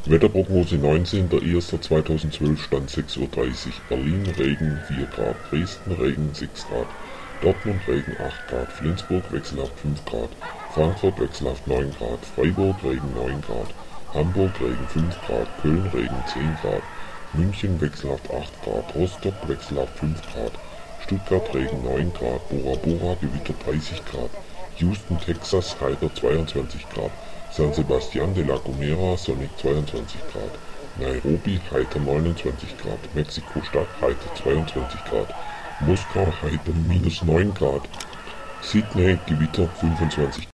Wetterprognose 19.01.2012 Stand 6:30 Uhr. Berlin Regen 4 Grad, Dresden Regen 6 Grad, Dortmund Regen 8 Grad, Flensburg wechselhaft 5 Grad, Frankfurt wechselhaft 9 Grad, Freiburg Regen 9 Grad, Hamburg Regen 5 Grad, Köln Regen 10 Grad, München wechselhaft 8 Grad, Rostock wechselhaft 5 Grad, Stuttgart Regen 9 Grad, Bora Bora Gewitter 30 Grad, Houston Texas heiter 22 Grad, San Sebastián de la Gomera sonnig 22 Grad, Nairobi heiter 29 Grad, Mexiko-Stadt heiter 22 Grad, Moskau heiter -9 Grad, Sydney Gewitter 25